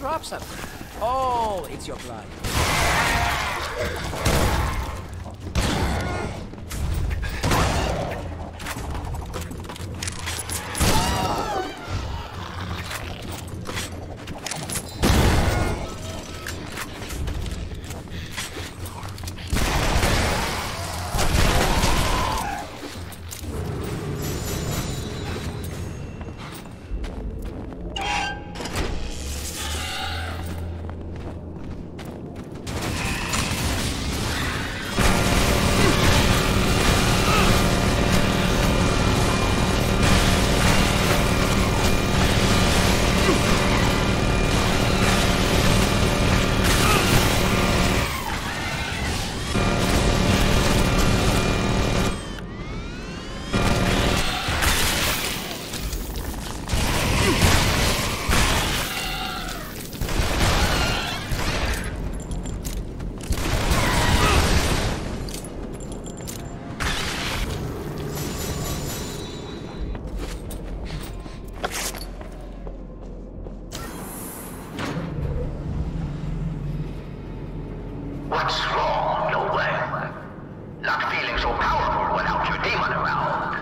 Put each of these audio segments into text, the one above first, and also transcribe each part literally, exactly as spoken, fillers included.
drop something. Oh, it's your blood. What's wrong, no way? Not feeling so powerful without your demon around.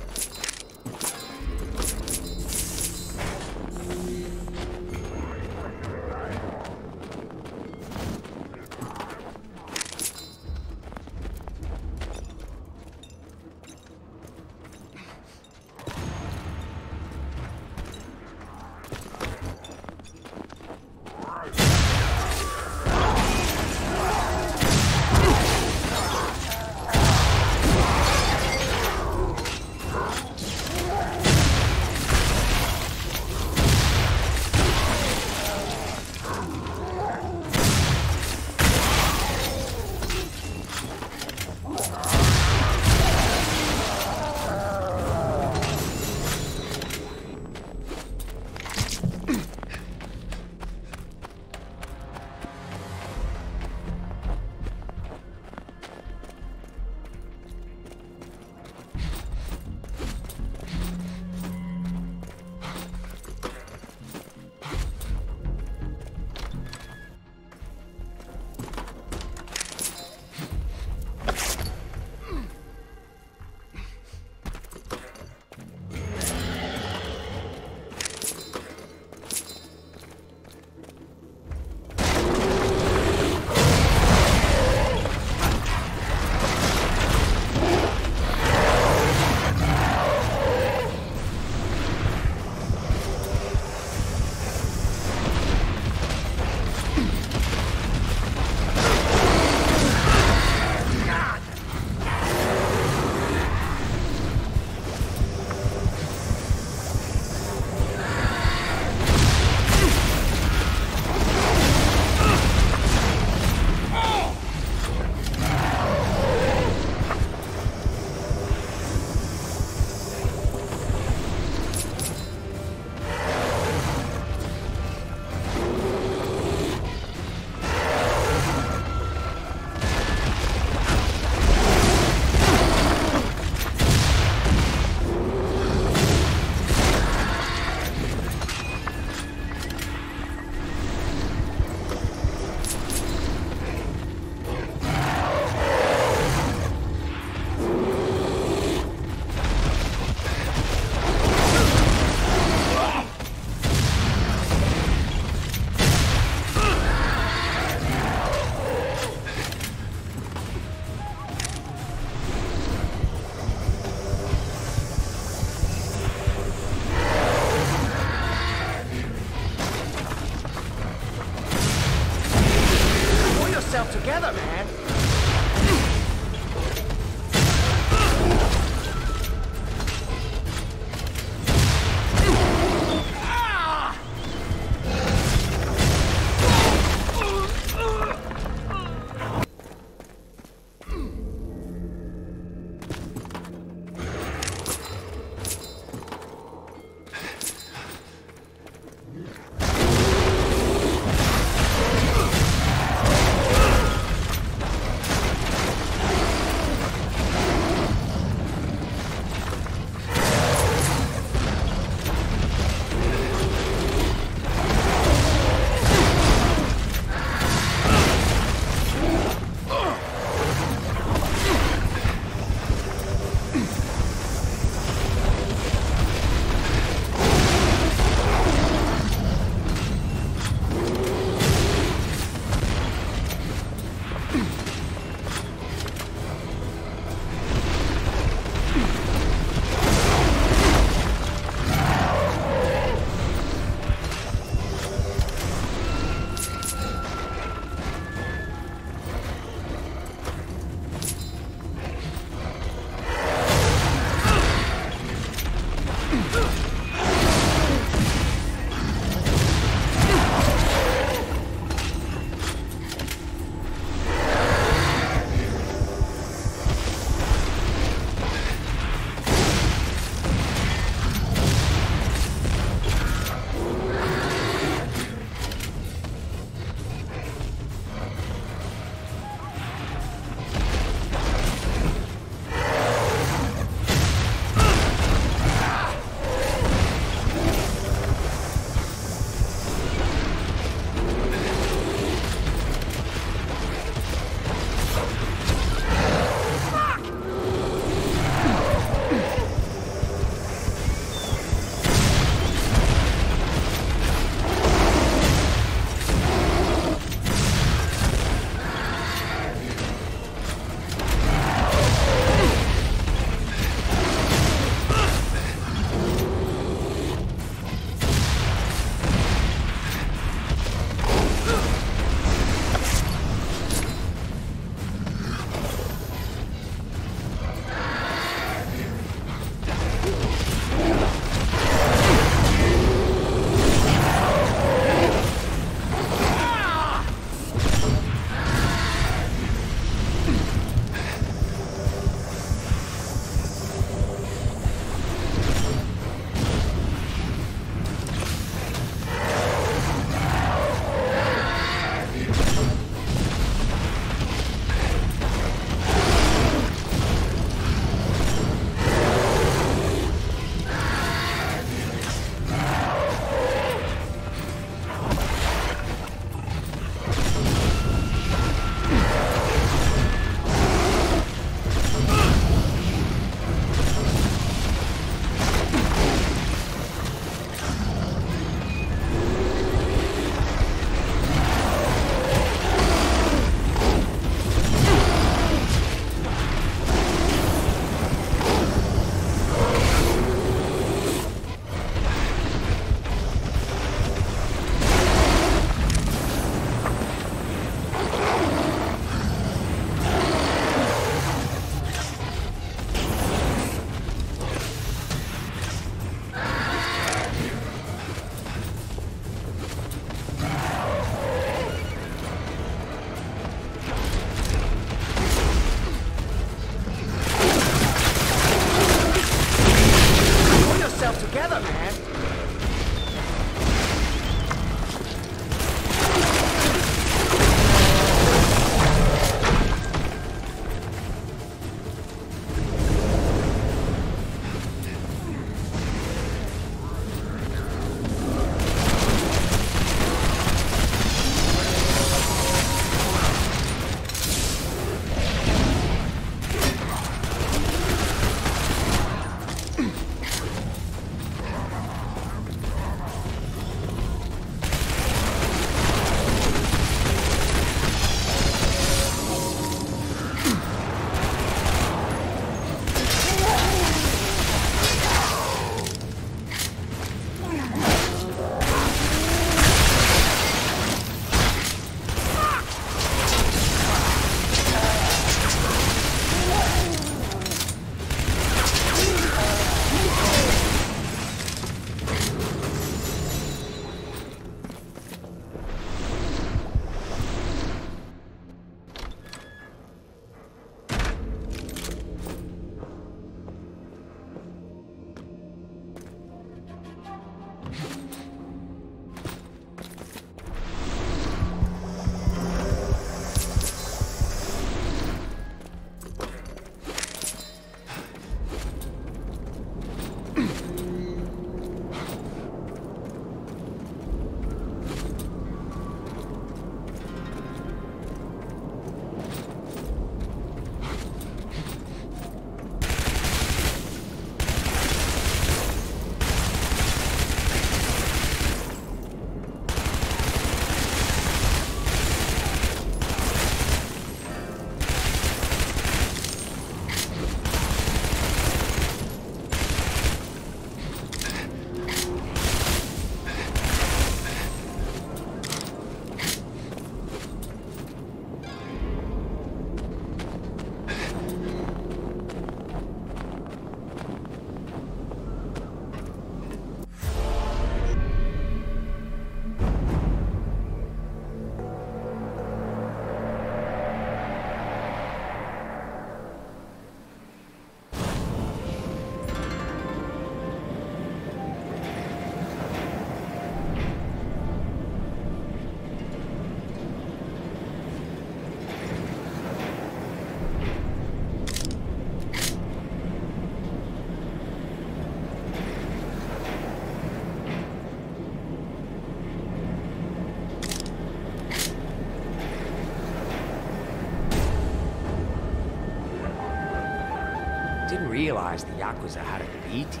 Didn't realize the Yakuza had a B team.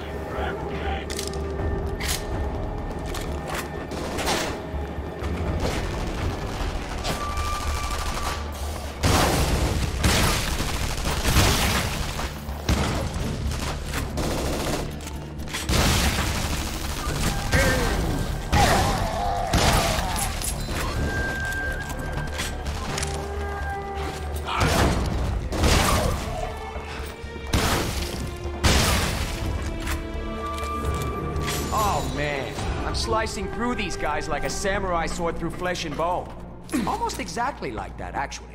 Slicing through these guys like a samurai sword through flesh and bone. Almost exactly like that, actually.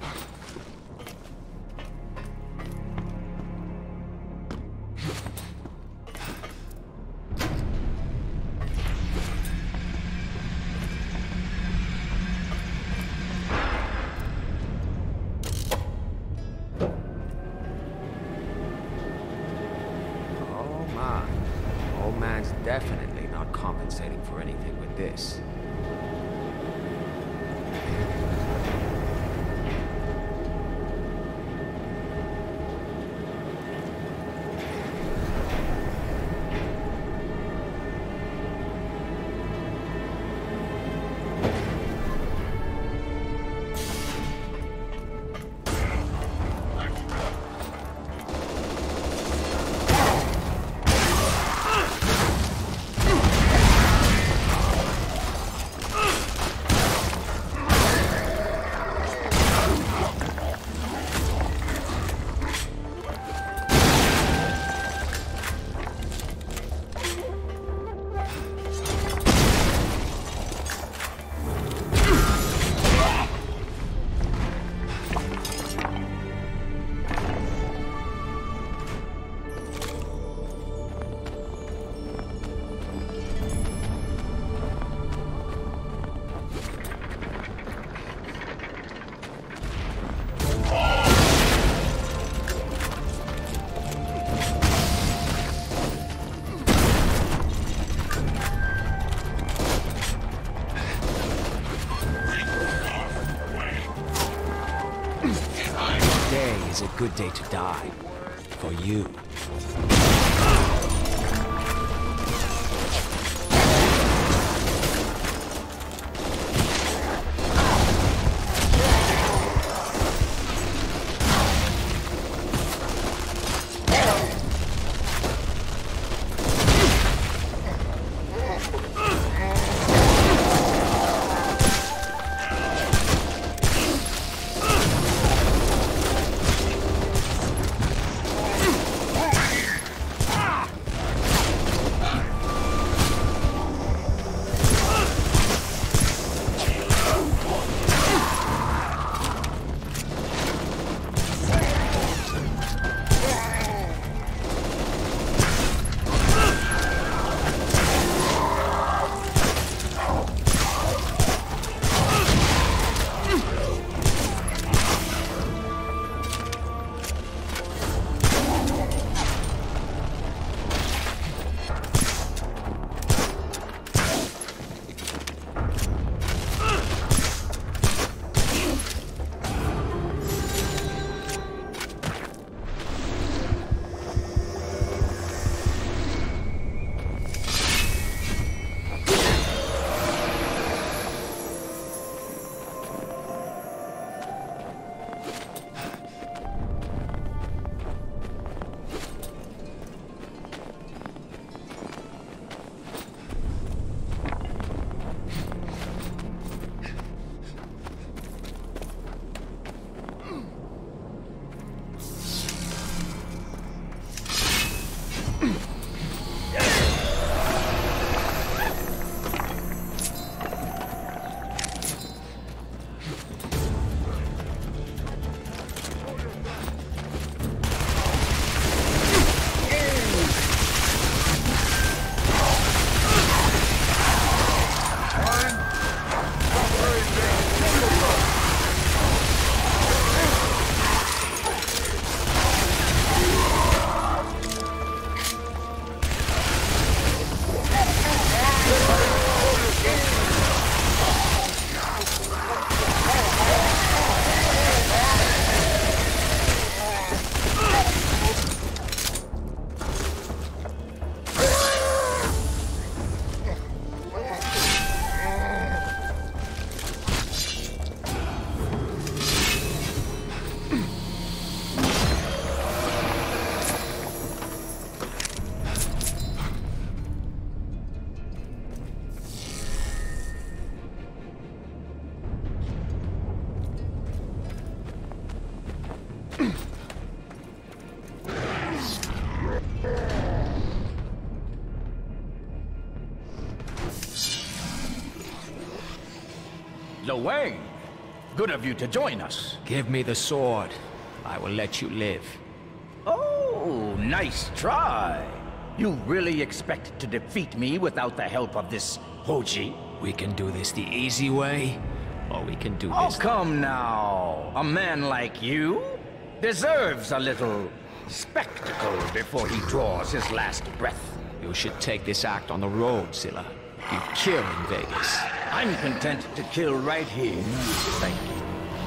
Oh my. Old man's definitely not compensating for anything with this. Is a good day to die. For you. Lo Wang. Good of you to join us. Give me the sword. I will let you live. Oh, nice try. You really expect to defeat me without the help of this Hoji? We can do this the easy way, or we can do Oh, this... come now. A man like you deserves a little spectacle before he draws his last breath. You should take this act on the road, Zilla. You kill in Vegas. I'm content to kill right here. Thank you.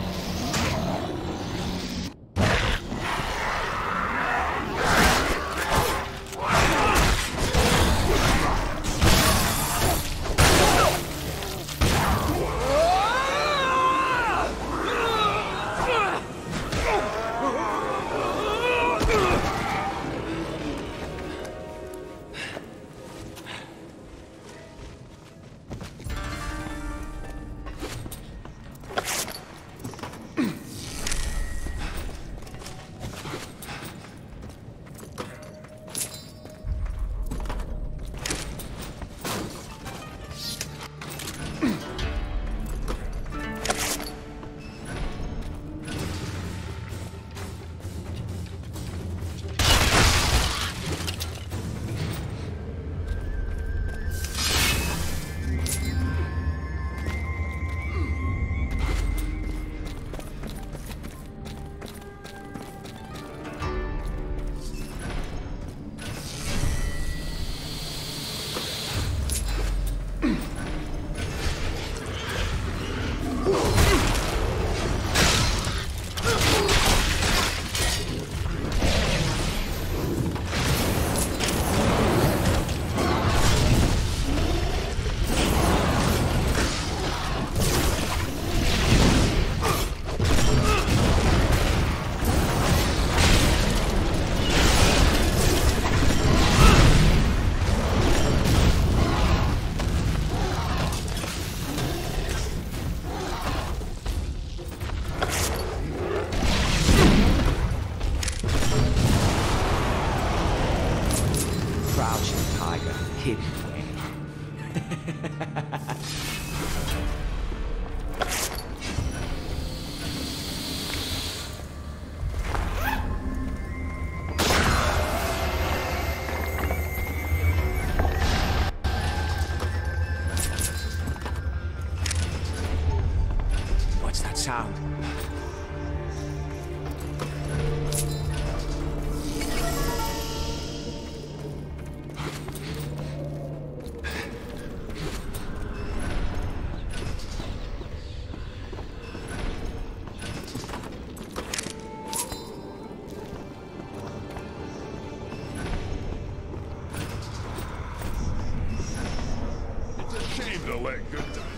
Sound. It's a shame to let good times.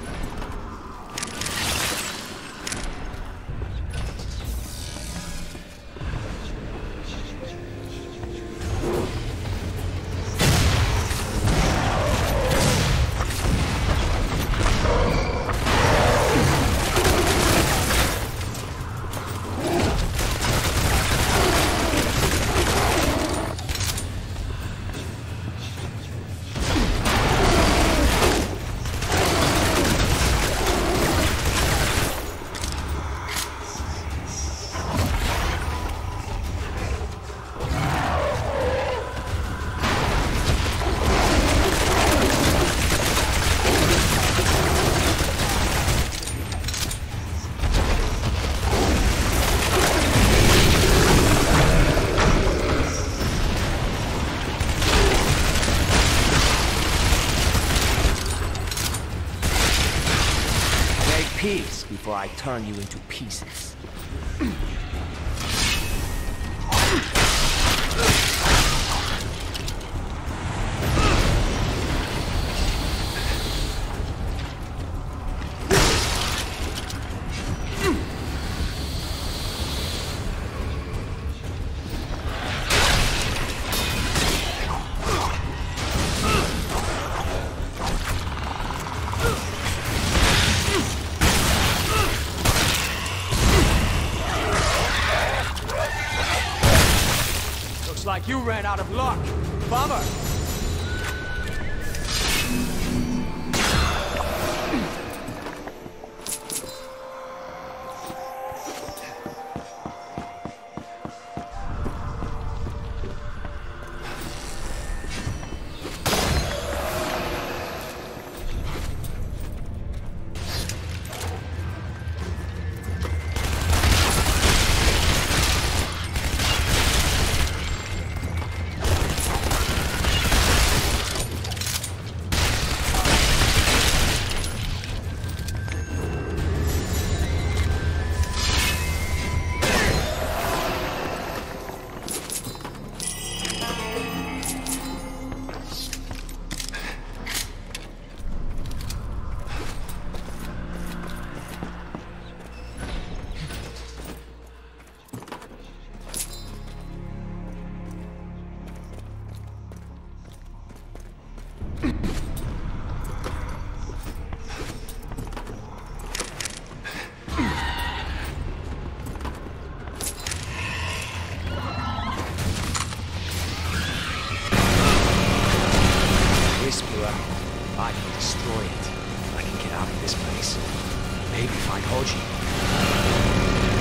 Peace before I turn you into pieces. Like you ran out of luck. Bummer. I can destroy it. I can get out of this place. Maybe find Hoji.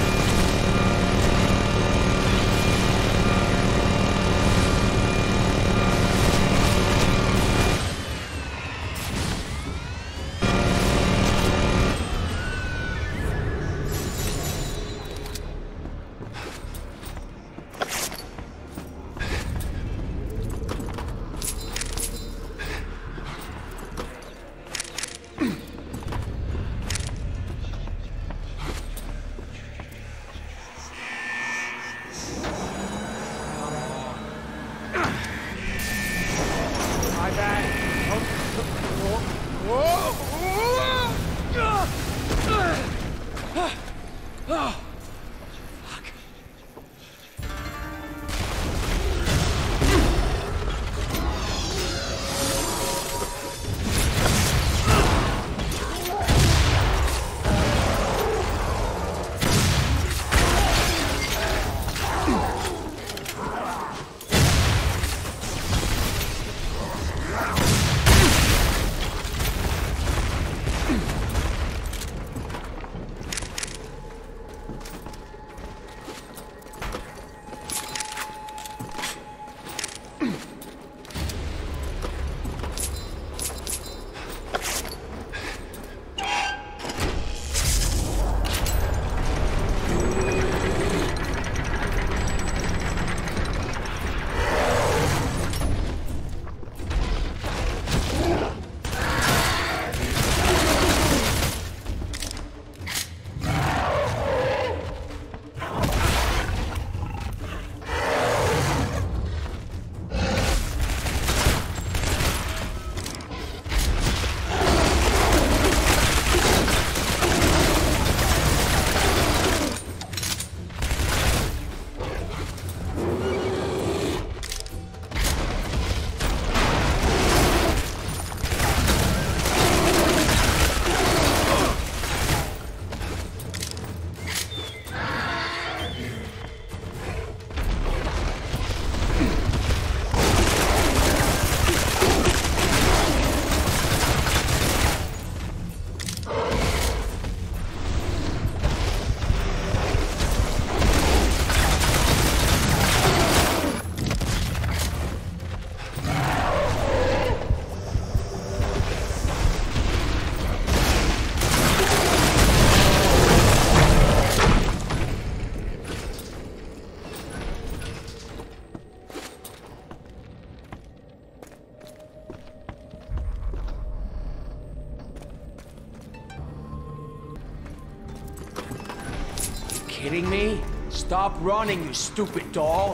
Kidding me? Stop running, you stupid doll!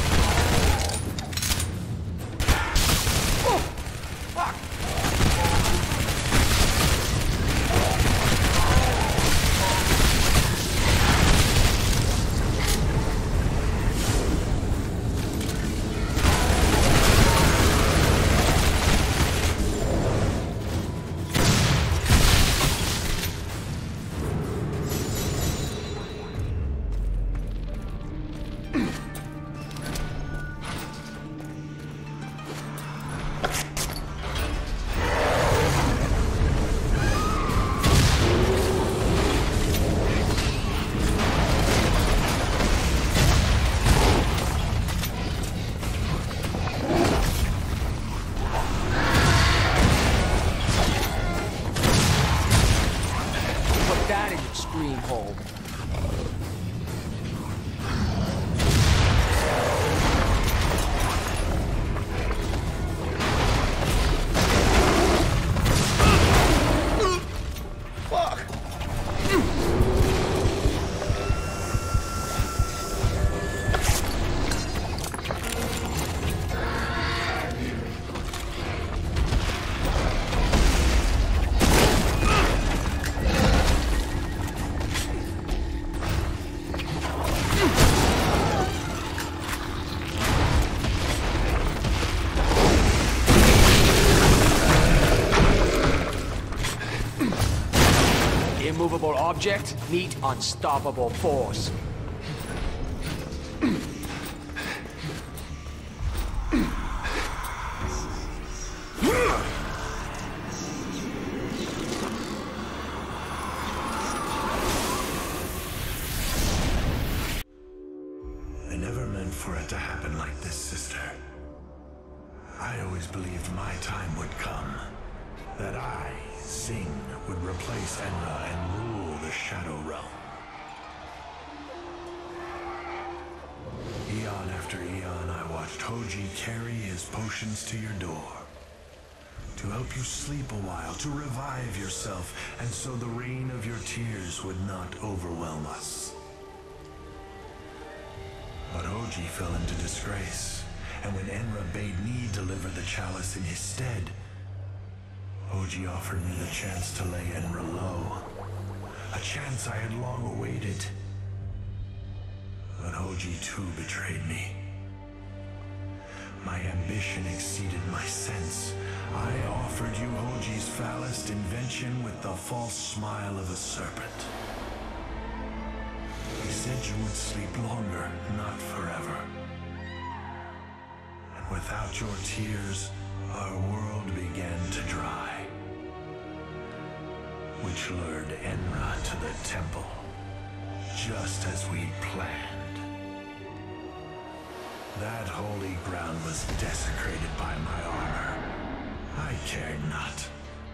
Fuck! unmovable object meet unstoppable force. I never meant for it to happen like this, sister. I always believed my time would come. That I, Sing, would replace Enra and rule the Shadow Realm. Eon after eon, I watched Hoji carry his potions to your door. To help you sleep a while, to revive yourself, and so the rain of your tears would not overwhelm us. But Hoji fell into disgrace, and when Enra bade me deliver the chalice in his stead, Hoji offered me the chance to lay Enra low. A chance I had long awaited. But Hoji too betrayed me. My ambition exceeded my sense. I offered you Hoji's foulest invention with the false smile of a serpent. He said you would sleep longer, not forever. And without your tears, our world began to dry. Which lured Enra to the temple, just as we planned. That holy ground was desecrated by my armor. I cared not.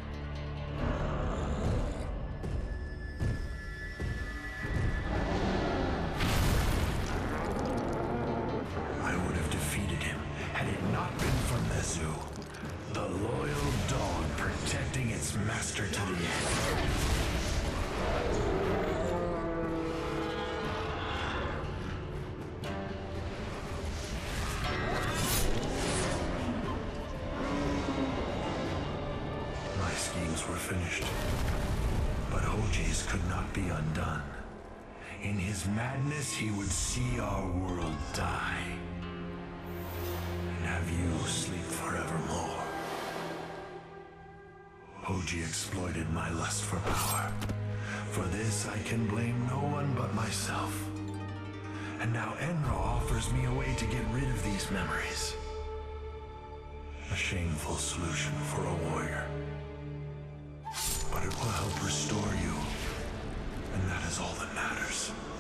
I would have defeated him had it not been for Mezu, the loyal dog protecting its master to the end. My schemes were finished, but Hoji's could not be undone. In his madness, he would see our world die, and have you sleep forevermore. Hoji exploited my lust for power. For this, I can blame no one but myself. And now Enra offers me a way to get rid of these memories. A shameful solution for a warrior. But it will help restore you, and that is all that matters.